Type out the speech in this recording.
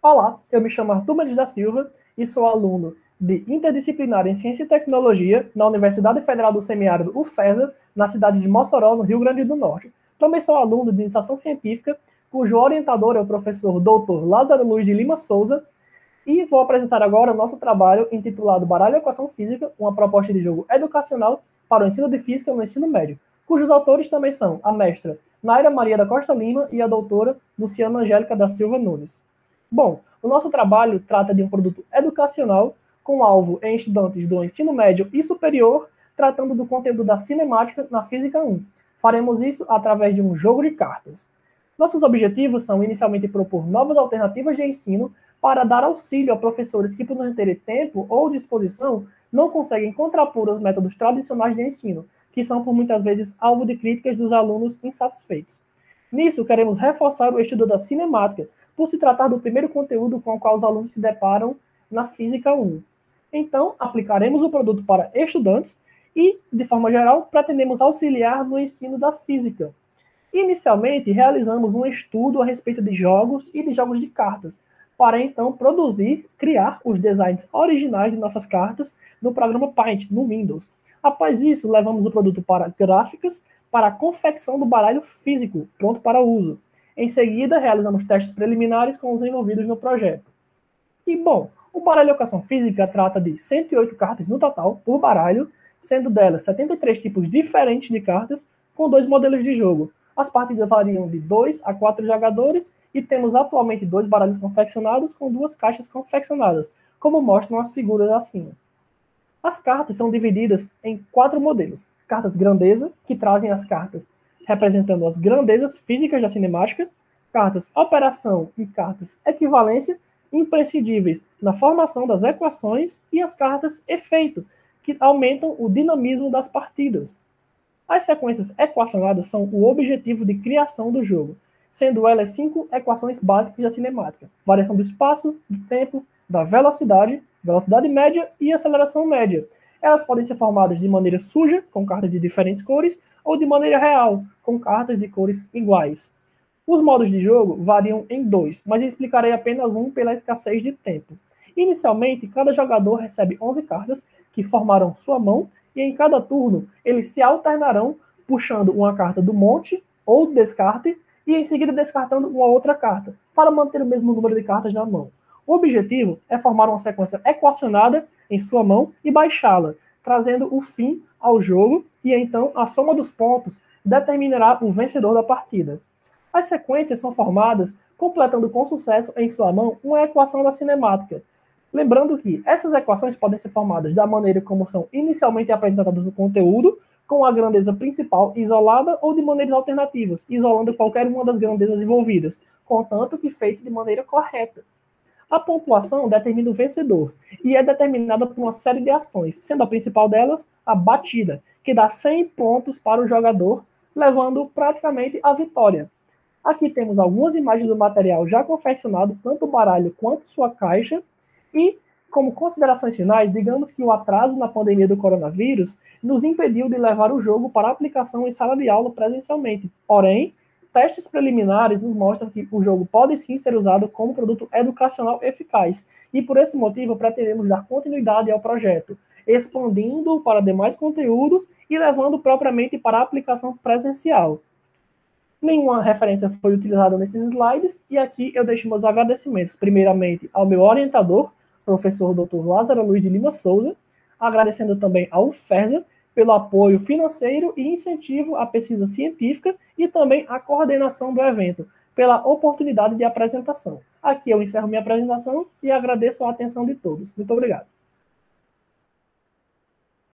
Olá, eu me chamo Arthur Mendes da Silva e sou aluno de Interdisciplinar em Ciência e Tecnologia na Universidade Federal do Semiárido, UFESA, na cidade de Mossoró, no Rio Grande do Norte. Também sou aluno de Iniciação Científica, cujo orientador é o professor Dr. Lázaro Luiz de Lima Souza, e vou apresentar agora o nosso trabalho intitulado Baralho e Equação Física, uma proposta de jogo educacional para o ensino de física no ensino médio, cujos autores também são a mestra Naira Maria da Costa Lima e a doutora Luciana Angélica da Silva Nunes. Bom, o nosso trabalho trata de um produto educacional com alvo em estudantes do ensino médio e superior, tratando do conteúdo da cinemática na Física 1. Faremos isso através de um jogo de cartas. Nossos objetivos são, inicialmente, propor novas alternativas de ensino para dar auxílio a professores que, por não terem tempo ou disposição, não conseguem contrapor os métodos tradicionais de ensino, que são, por muitas vezes, alvo de críticas dos alunos insatisfeitos. Nisso, queremos reforçar o estudo da cinemática, por se tratar do primeiro conteúdo com o qual os alunos se deparam na Física 1. Então, aplicaremos o produto para estudantes e, de forma geral, pretendemos auxiliar no ensino da física. Inicialmente, realizamos um estudo a respeito de jogos e de jogos de cartas, para então criar os designs originais de nossas cartas no programa Paint, no Windows. Após isso, levamos o produto para gráficas, para a confecção do baralho físico, pronto para uso. Em seguida, realizamos testes preliminares com os envolvidos no projeto. E, bom, o baralho de equação física trata de 108 cartas no total, por baralho, sendo delas 73 tipos diferentes de cartas, com 2 modelos de jogo. As partidas variam de 2 a 4 jogadores e temos atualmente 2 baralhos confeccionados com 2 caixas confeccionadas, como mostram as figuras acima. As cartas são divididas em 4 modelos. Cartas grandeza, que trazem as cartas representando as grandezas físicas da cinemática, cartas operação e cartas equivalência, imprescindíveis na formação das equações, e as cartas efeito, que aumentam o dinamismo das partidas. As sequências equacionadas são o objetivo de criação do jogo, sendo elas 5 equações básicas da cinemática: variação do espaço, do tempo, da velocidade, velocidade média e aceleração média. Elas podem ser formadas de maneira suja, com cartas de diferentes cores, ou de maneira real, com cartas de cores iguais. Os modos de jogo variam em 2, mas explicarei apenas um pela escassez de tempo. Inicialmente, cada jogador recebe 11 cartas que formarão sua mão, e em cada turno eles se alternarão puxando uma carta do monte ou do descarte e em seguida descartando uma outra carta, para manter o mesmo número de cartas na mão. O objetivo é formar uma sequência equacionada em sua mão e baixá-la, trazendo o fim ao jogo, e então a soma dos pontos determinará o vencedor da partida. As sequências são formadas completando com sucesso em sua mão uma equação da cinemática. Lembrando que essas equações podem ser formadas da maneira como são inicialmente apresentadas no conteúdo, com a grandeza principal isolada, ou de maneiras alternativas, isolando qualquer uma das grandezas envolvidas, contanto que feito de maneira correta. A pontuação determina o vencedor e é determinada por uma série de ações, sendo a principal delas a batida, que dá 100 pontos para o jogador, levando praticamente à vitória. Aqui temos algumas imagens do material já confeccionado, tanto o baralho quanto sua caixa, e, como considerações finais, digamos que o atraso na pandemia do coronavírus nos impediu de levar o jogo para aplicação em sala de aula presencialmente. Porém, testes preliminares nos mostram que o jogo pode sim ser usado como produto educacional eficaz, e por esse motivo pretendemos dar continuidade ao projeto, expandindo para demais conteúdos e levando propriamente para a aplicação presencial. Nenhuma referência foi utilizada nesses slides, e aqui eu deixo meus agradecimentos, primeiramente ao meu orientador, professor Dr. Lázaro Luiz de Lima Souza, agradecendo também ao UFESA pelo apoio financeiro e incentivo à pesquisa científica e também à coordenação do evento, pela oportunidade de apresentação. Aqui eu encerro minha apresentação e agradeço a atenção de todos. Muito obrigado.